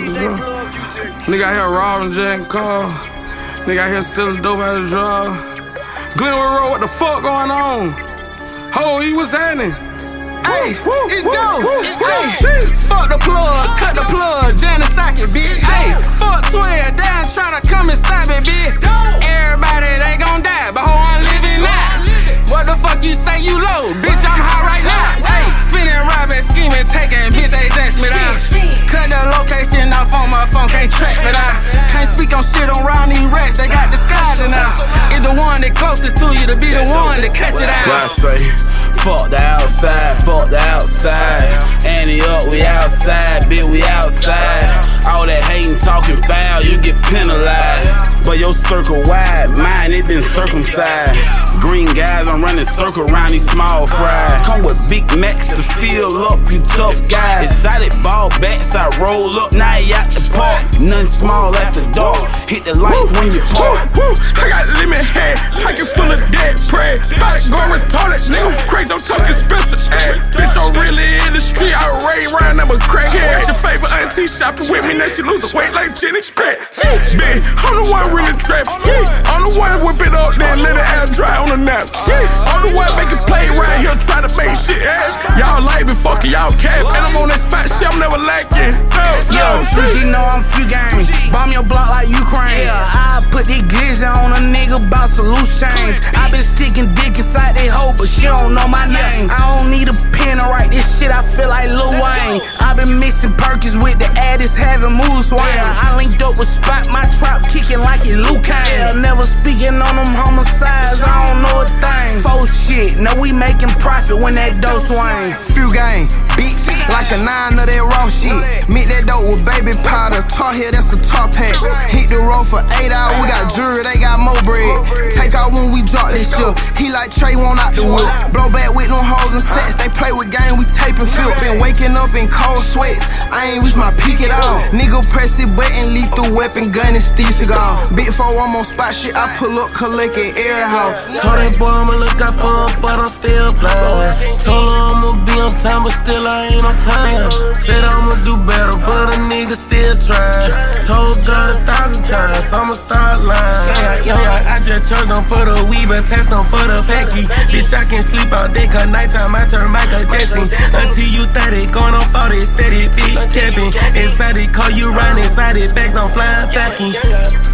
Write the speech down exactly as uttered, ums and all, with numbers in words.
the drug. Nigga out here robbing Jack car. Nigga out here selling dope out of the drug. Glenwood Road, what the fuck going on? Ho, he was happening. Hey, it's dope. Hey, fuck the plug, cut the plug, jam the socket, bitch. Hey, fuck twelve, down tryna come and stop it, bitch. Everybody, they gon' die, but ho, I'm living now. What the fuck you say you low? Bitch, I'm high right now. Hey, spinning, robbing, scheming, taking, bitch, they dash me down. Cut the location off on my phone, can't track me down. Can't speak on shit on round these racks, they got disguising now. It's the one that closest to you to be the one that cut you down. What I say? Fuck the outside, fuck the outside. Annie up, we outside, bitch, we outside. All that hating, talking foul, you get penalized. But your circle wide, mine, it been circumcised. Green guys, I'm running circle around these small fries. Come with Big Macs to fill up, you tough guys. Exotic ball bats, I roll up, now you out the park. Nothing small at the door, hit the lights when you park. I got limit head, pocket full of dead prey. Spot go retarded, nigga, crazy, I'm talking special ed. Bitch, I'm really in the street, I raid round them a crackhead. Your favorite auntie shopping with me, now she lose her weight like Jenny Crack. Bitch, I'm the one really trapping. I'm the one whip it up, then let it ass dry on the nap. I'm the one making play right here, try to make shit ass. Y'all like me, fucking y'all cap. And I'm on that spot, shit, I'm never lacking. Yo, two G know I'm few gang. Bomb your block like Ukraine. Yeah, I put the glizzy on a nigga, bout to loose change. I been sticking dick inside they hoe, but she don't know my name. I don't need a pen to write this shit, I feel like Lil Wayne. I been mixing Perkins with the addicts, having mood swings. I linked up with Spot, my trap kicking like it Luke Kane. Never speaking on them homicides, I don't know a thing. Faux shit, know we making profit when that dough swing. Few gang, bitch, like a nine of that raw shit. Mix that dope with baby powder, tar here, that's a tar pack. Hit the road for eight hours, we got jewelry, they got more bread. Take out when we drop this shit. He like Trey, want out the whip. Blow back with them hoes and sets, they play with game, we tape and flip. Been waking up in cold sweats, I ain't reach my peak at all. Nigga press it button, lethal weapon, gun and steel cigar. Big four, I'm on spot shit, I pull up, collect it, air house. Told that boy I'ma look out for him, but I'm still blind. Told her I'ma be on time, but still I ain't on time. Said I'ma do better, but a nigga still trying. Told God a thousand times, I'ma start lying. Yeah, yeah, yeah, I just chose them for the weed, but test them for the packy. Bitch, I can't sleep all day, cause nighttime I turn Michael Jackson. Until you thirty, going on forty, steady, big capping. Inside it, call you riding inside it, bags on flying packing.